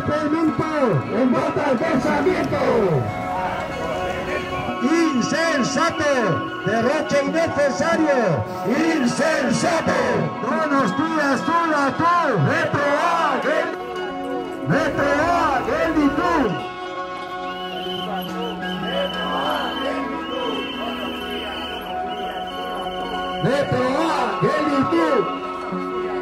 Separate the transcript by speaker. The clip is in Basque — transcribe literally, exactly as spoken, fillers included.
Speaker 1: incremento en botas de Sarmiento. Insensato, derroche innecesario, insensato. Buenos días, tú, a tú, Metro A, Gel, Metro A, Geldi tú. Metro A, Geldi tú.